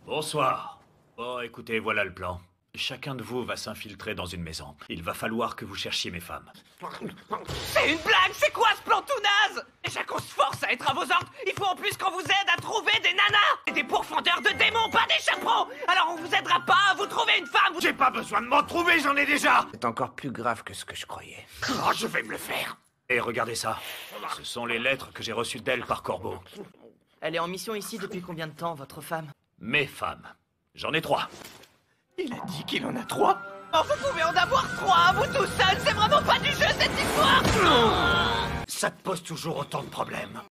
Bonsoir. Bon, écoutez, voilà le plan. Chacun de vous va s'infiltrer dans une maison. Il va falloir que vous cherchiez mes femmes. C'est une blague. C'est quoi ce plan tout naze? Déjà qu'on se force à être à vos ordres, il faut en plus qu'on vous aide à trouver des nanas et des pourfendeurs de démons, pas des chaperons. Alors on vous aidera pas à vous trouver une femme. J'ai pas besoin de m'en trouver, j'en ai déjà. C'est encore plus grave que ce que je croyais. Oh, je vais me le faire. Et regardez ça. Ce sont les lettres que j'ai reçues d'elle par corbeau. Elle est en mission ici depuis combien de temps, votre femme? Mes femmes. J'en ai 3. Il a dit qu'il en a 3. Oh, vous pouvez en avoir 3, vous tout seul. C'est vraiment pas du jeu cette histoire. Ça te pose toujours autant de problèmes.